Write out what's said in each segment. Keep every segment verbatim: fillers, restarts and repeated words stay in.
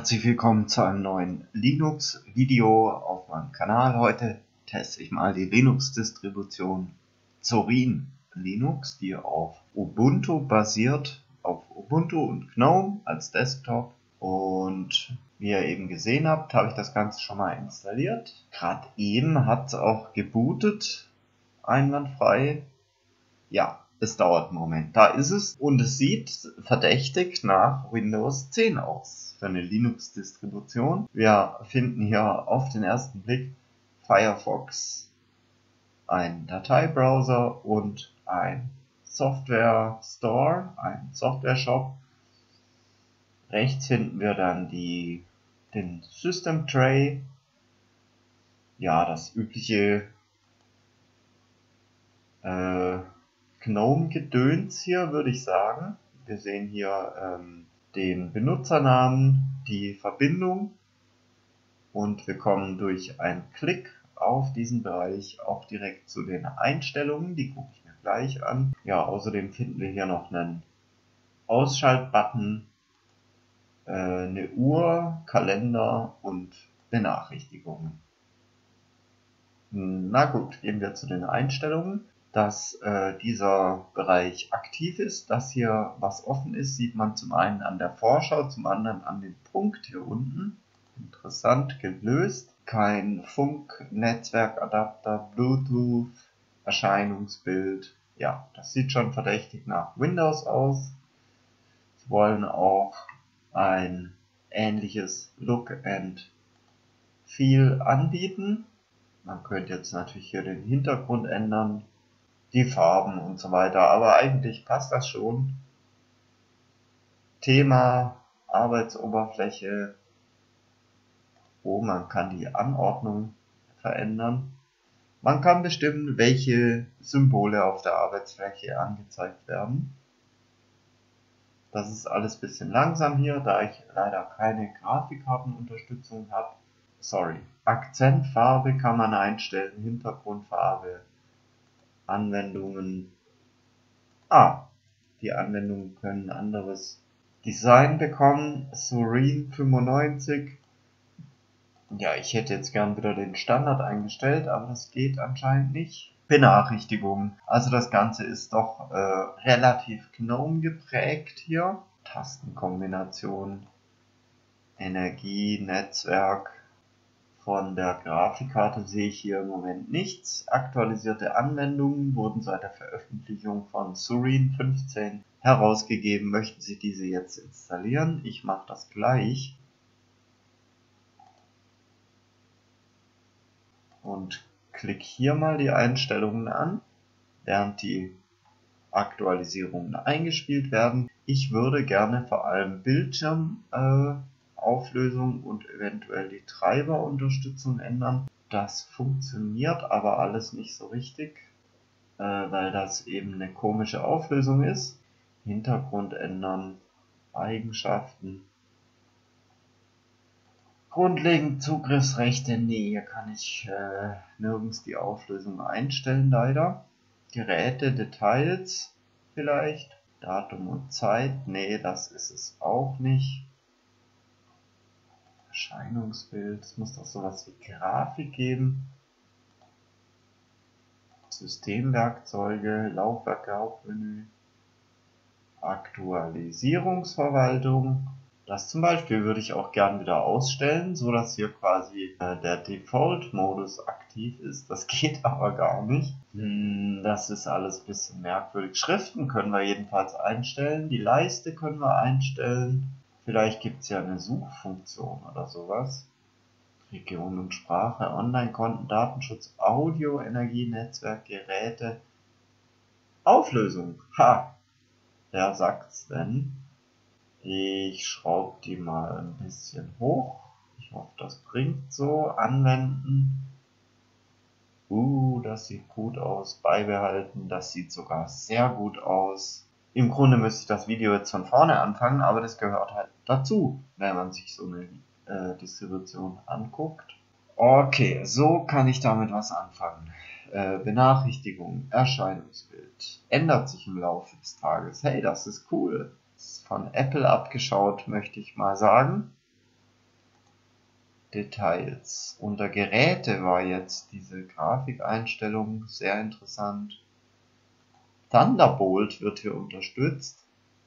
Herzlich willkommen zu einem neuen Linux-Video auf meinem Kanal. Heute teste ich mal die Linux-Distribution Zorin Linux, die auf Ubuntu basiert, auf Ubuntu und GNOME als Desktop. Und wie ihr eben gesehen habt, habe ich das Ganze schon mal installiert. Gerade eben hat es auch gebootet, einwandfrei. Ja, es dauert einen Moment. Da ist es und es sieht verdächtig nach Windows zehn aus für eine Linux-Distribution. Wir finden hier auf den ersten Blick Firefox, ein Dateibrowser und ein Software Store, ein Software Shop. Rechts finden wir dann die, den System Tray, ja, das übliche äh, GNOME-Gedöns hier, würde ich sagen. Wir sehen hier ähm, den Benutzernamen, die Verbindung und wir kommen durch einen Klick auf diesen Bereich auch direkt zu den Einstellungen. Die gucke ich mir gleich an. Ja, außerdem finden wir hier noch einen Ausschaltbutton, äh, eine Uhr, Kalender und Benachrichtigungen. Na gut, gehen wir zu den Einstellungen. Dass äh, dieser Bereich aktiv ist, dass hier was offen ist, sieht man zum einen an der Vorschau, zum anderen an dem Punkt hier unten. Interessant gelöst. Kein Funk-Netzwerkadapter, Bluetooth, Erscheinungsbild. Ja, das sieht schon verdächtig nach Windows aus. Sie wollen auch ein ähnliches Look and Feel anbieten. Man könnte jetzt natürlich hier den Hintergrund ändern, die Farben und so weiter, aber eigentlich passt das schon. Thema, Arbeitsoberfläche, oh, man kann die Anordnung verändern. Man kann bestimmen, welche Symbole auf der Arbeitsfläche angezeigt werden. Das ist alles ein bisschen langsam hier, da ich leider keine Grafikkartenunterstützung habe. Sorry. Akzentfarbe kann man einstellen, Hintergrundfarbe, Anwendungen. Ah, die Anwendungen können ein anderes Design bekommen. Zorin fünfundneunzig. Ja, ich hätte jetzt gern wieder den Standard eingestellt, aber das geht anscheinend nicht. Benachrichtigungen. Also das Ganze ist doch äh, relativ GNOME geprägt hier. Tastenkombination, Energie, Netzwerk. Von der Grafikkarte sehe ich hier im Moment nichts. Aktualisierte Anwendungen wurden seit der Veröffentlichung von Zorin fünfzehn herausgegeben. Möchten Sie diese jetzt installieren? Ich mache das gleich. Und klicke hier mal die Einstellungen an, während die Aktualisierungen eingespielt werden. Ich würde gerne vor allem Bildschirm äh, Auflösung und eventuell die Treiberunterstützung ändern. Das funktioniert aber alles nicht so richtig, äh, weil das eben eine komische Auflösung ist. Hintergrund ändern, Eigenschaften. Grundlegend Zugriffsrechte, nee, hier kann ich äh, nirgends die Auflösung einstellen, leider. Geräte, Details vielleicht, Datum und Zeit, nee, das ist es auch nicht. Erscheinungsbild, es muss doch sowas wie Grafik geben. Systemwerkzeuge, Laufwerke, Hauptmenü, Aktualisierungsverwaltung. Das zum Beispiel würde ich auch gern wieder ausstellen, so dass hier quasi äh, der Default-Modus aktiv ist. Das geht aber gar nicht. Hm, das ist alles ein bisschen merkwürdig. Schriften können wir jedenfalls einstellen. Die Leiste können wir einstellen. Vielleicht gibt es ja eine Suchfunktion oder sowas. Region und Sprache, Online-Konten, Datenschutz, Audio, Energie, Netzwerk, Geräte, Auflösung. Ha! Wer sagt's denn? Ich schraube die mal ein bisschen hoch. Ich hoffe, das bringt so. Anwenden. Uh, das sieht gut aus. Beibehalten. Das sieht sogar sehr gut aus. Im Grunde müsste ich das Video jetzt von vorne anfangen, aber das gehört halt dazu, wenn man sich so eine äh, Distribution anguckt. Okay, so kann ich damit was anfangen. Äh, Benachrichtigung, Erscheinungsbild. Ändert sich im Laufe des Tages. Hey, das ist cool. Das ist von Apple abgeschaut, möchte ich mal sagen. Details. Unter Geräte war jetzt diese Grafikeinstellung sehr interessant. Thunderbolt wird hier unterstützt.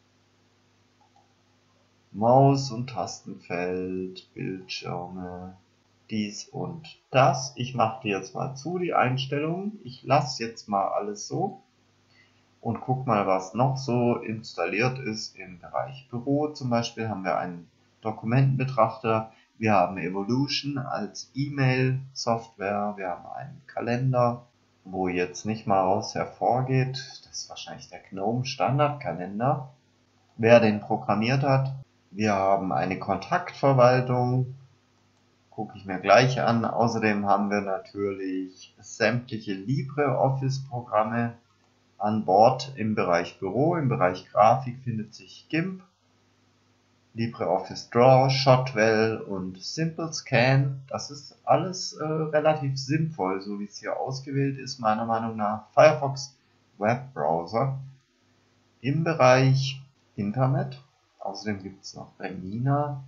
Maus- und Tastenfeld, Bildschirme, dies und das. Ich mache die jetzt mal zu, die Einstellungen. Ich lasse jetzt mal alles so und guck mal, was noch so installiert ist im Bereich Büro. Zum Beispiel haben wir einen Dokumentenbetrachter, wir haben Evolution als E-Mail-Software, wir haben einen Kalender, wo jetzt nicht mal raus hervorgeht. Das ist wahrscheinlich der GNOME Standardkalender, wer den programmiert hat. Wir haben eine Kontaktverwaltung, gucke ich mir gleich an. Außerdem haben wir natürlich sämtliche LibreOffice-Programme an Bord im Bereich Büro. Im Bereich Grafik findet sich GIMP, LibreOffice Draw, Shotwell und Simple Scan. Das ist alles äh, relativ sinnvoll, so wie es hier ausgewählt ist, meiner Meinung nach. Firefox Webbrowser. Im Bereich Internet. Außerdem gibt es noch Remina.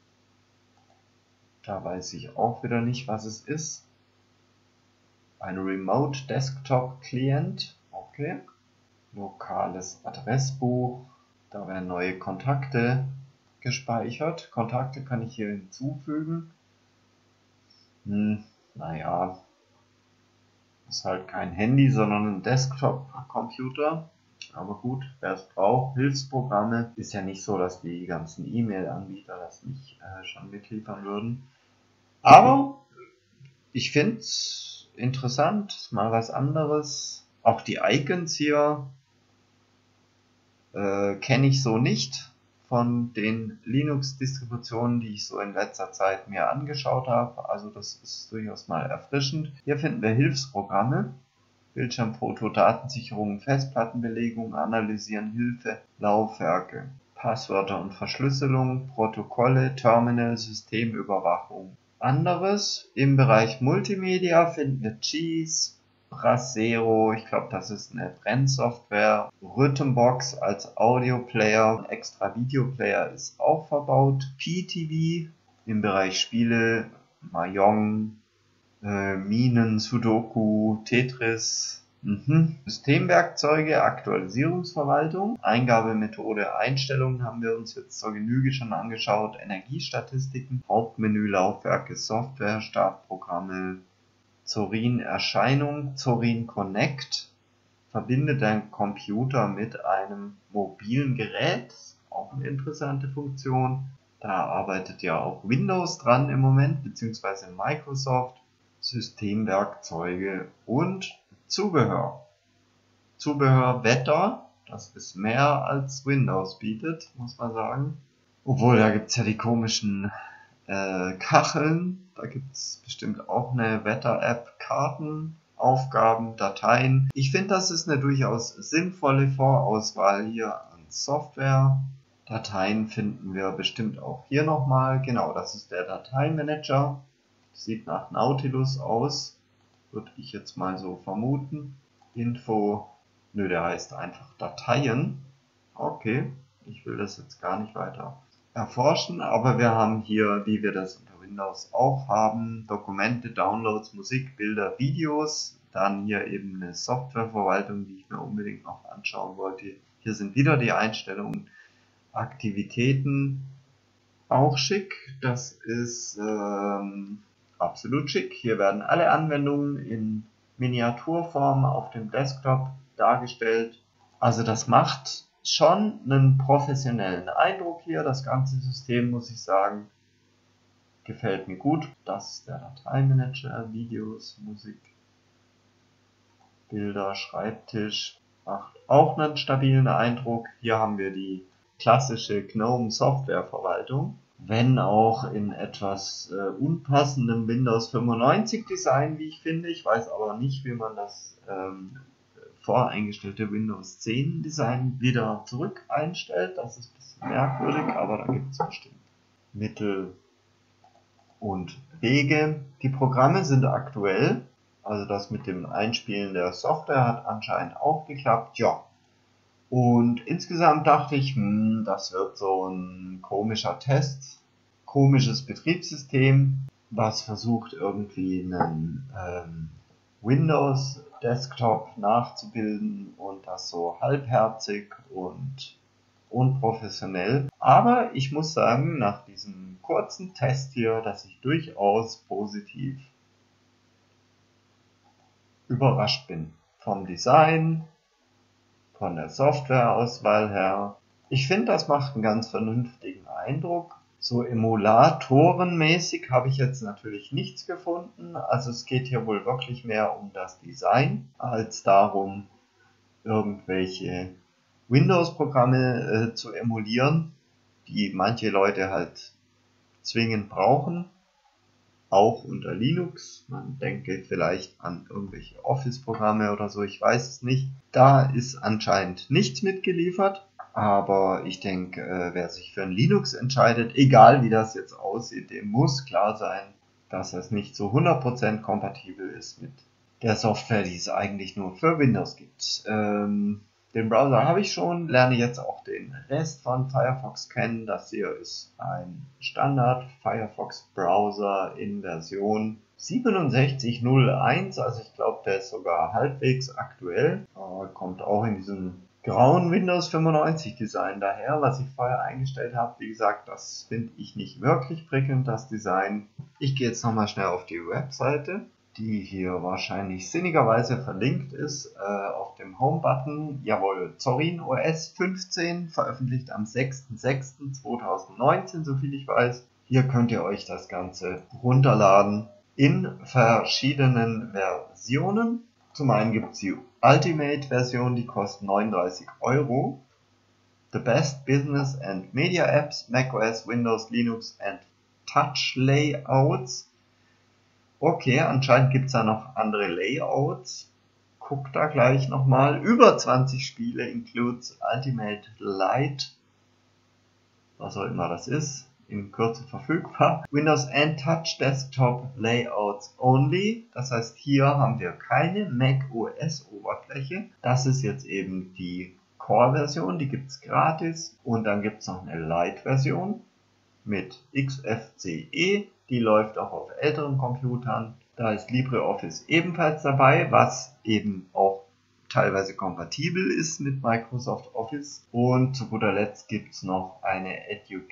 Da weiß ich auch wieder nicht, was es ist. Ein Remote Desktop Client. Okay. Lokales Adressbuch. Da werden neue Kontakte gespeichert. Kontakte kann ich hier hinzufügen. Hm, naja. Ist halt kein Handy, sondern ein Desktop-Computer. Aber gut, wer es braucht, Hilfsprogramme, ist ja nicht so, dass die ganzen E-Mail-Anbieter das nicht äh, schon mitliefern würden. Aber ich finde es interessant, mal was anderes. Auch die Icons hier äh, kenne ich so nicht von den Linux-Distributionen, die ich so in letzter Zeit mir angeschaut habe. Also das ist durchaus mal erfrischend. Hier finden wir Hilfsprogramme. Bildschirmfoto, Datensicherung, Festplattenbelegung, Analysieren, Hilfe, Laufwerke, Passwörter und Verschlüsselung, Protokolle, Terminal, Systemüberwachung. Anderes im Bereich Multimedia finden wir Cheese, Brasero, ich glaube das ist eine Brennsoftware, Rhythmbox als Audioplayer, ein extra Videoplayer ist auch verbaut, P T V im Bereich Spiele, Mahjong, Äh, Minen, Sudoku, Tetris, mhm. Systemwerkzeuge, Aktualisierungsverwaltung, Eingabemethode, Einstellungen haben wir uns jetzt zur Genüge schon angeschaut, Energiestatistiken, Hauptmenü, Laufwerke, Software, Startprogramme, Zorin Erscheinung, Zorin Connect, verbinde deinen Computer mit einem mobilen Gerät, auch eine interessante Funktion. Da arbeitet ja auch Windows dran im Moment, beziehungsweise Microsoft. Systemwerkzeuge und Zubehör. Zubehör Wetter, das ist mehr als Windows bietet, muss man sagen. Obwohl, da gibt es ja die komischen äh, Kacheln, da gibt es bestimmt auch eine Wetter-App, Karten, Aufgaben, Dateien. Ich finde, das ist eine durchaus sinnvolle Vorauswahl hier an Software. Dateien finden wir bestimmt auch hier nochmal. Genau, das ist der Dateienmanager. Sieht nach Nautilus aus, würde ich jetzt mal so vermuten. Info, nö, der heißt einfach Dateien. Okay, ich will das jetzt gar nicht weiter erforschen, aber wir haben hier, wie wir das unter Windows auch haben, Dokumente, Downloads, Musik, Bilder, Videos. Dann hier eben eine Softwareverwaltung, die ich mir unbedingt noch anschauen wollte. Hier sind wieder die Einstellungen, Aktivitäten, auch schick. Das ist ähm, absolut schick. Hier werden alle Anwendungen in Miniaturform auf dem Desktop dargestellt. Also das macht schon einen professionellen Eindruck hier. Das ganze System, muss ich sagen, gefällt mir gut. Das ist der Dateimanager, Videos, Musik, Bilder, Schreibtisch. Macht auch einen stabilen Eindruck. Hier haben wir die klassische GNOME Softwareverwaltung. Wenn auch in etwas äh, unpassendem Windows fünfundneunzig Design, wie ich finde. Ich weiß aber nicht, wie man das ähm, voreingestellte Windows zehn Design wieder zurück einstellt. Das ist ein bisschen merkwürdig, aber da gibt es bestimmt Mittel und Wege. Die Programme sind aktuell. Also das mit dem Einspielen der Software hat anscheinend auch geklappt. Ja. Und insgesamt dachte ich, hm, das wird so ein komischer Test, komisches Betriebssystem. was versucht irgendwie einen ähm, Windows Desktop nachzubilden und das so halbherzig und unprofessionell. Aber ich muss sagen, nach diesem kurzen Test hier, dass ich durchaus positiv überrascht bin. Vom Design, von der Softwareauswahl her. Ich finde, das macht einen ganz vernünftigen Eindruck. So emulatorenmäßig habe ich jetzt natürlich nichts gefunden. Also es geht hier wohl wirklich mehr um das Design, als darum, irgendwelche Windows-Programme äh, zu emulieren, die manche Leute halt zwingend brauchen. Auch unter Linux. Man denke vielleicht an irgendwelche Office-Programme oder so, ich weiß es nicht. Da ist anscheinend nichts mitgeliefert. Aber ich denke, äh, wer sich für ein Linux entscheidet, egal wie das jetzt aussieht, dem muss klar sein, dass das nicht so hundert Prozent kompatibel ist mit der Software, die es eigentlich nur für Windows gibt. Ähm, den Browser habe ich schon, lerne jetzt auch den Rest von Firefox kennen. Das hier ist ein Standard Firefox Browser in Version siebenundsechzig null eins, also ich glaube, der ist sogar halbwegs aktuell. Äh, kommt auch in diesem grauen Windows fünfundneunzig Design daher, was ich vorher eingestellt habe. Wie gesagt, das finde ich nicht wirklich prickelnd, das Design. Ich gehe jetzt nochmal schnell auf die Webseite, die hier wahrscheinlich sinnigerweise verlinkt ist, äh, auf dem Home-Button. Jawohl, Zorin O S fünfzehn, veröffentlicht am sechster sechster zweitausendneunzehn, soviel ich weiß. Hier könnt ihr euch das Ganze runterladen in verschiedenen Versionen. Zum einen gibt es die Ultimate-Version, die kostet neununddreißig Euro. The Best Business and Media Apps, macOS, Windows, Linux and Touch Layouts. Okay, anscheinend gibt es da noch andere Layouts. Guckt da gleich nochmal. Über zwanzig Spiele, includes Ultimate Lite, was auch immer das ist, in Kürze verfügbar. Windows and Touch Desktop Layouts only. Das heißt, hier haben wir keine macOS Oberfläche. Das ist jetzt eben die Core-Version, die gibt es gratis. Und dann gibt es noch eine Lite-Version mit X F C E. Die läuft auch auf älteren Computern. Da ist LibreOffice ebenfalls dabei, was eben auch teilweise kompatibel ist mit Microsoft Office. Und zu guter Letzt gibt es noch eine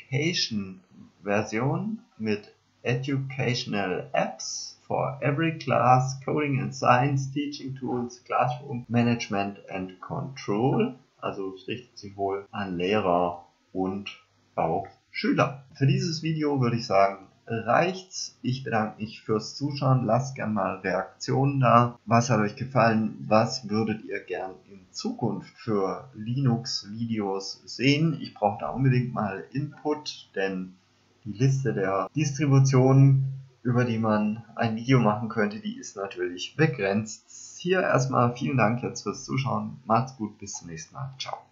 Education-Version mit Educational Apps for every class, Coding and Science, Teaching Tools, Classroom Management and Control. Also es richtet sich wohl an Lehrer und auch Schüler. Für dieses Video würde ich sagen, reicht's. Ich bedanke mich fürs Zuschauen. Lasst gerne mal Reaktionen da. Was hat euch gefallen? Was würdet ihr gern in Zukunft für Linux-Videos sehen? Ich brauche da unbedingt mal Input, denn die Liste der Distributionen, über die man ein Video machen könnte, die ist natürlich begrenzt. Hier erstmal vielen Dank jetzt fürs Zuschauen. Macht's gut, bis zum nächsten Mal. Ciao.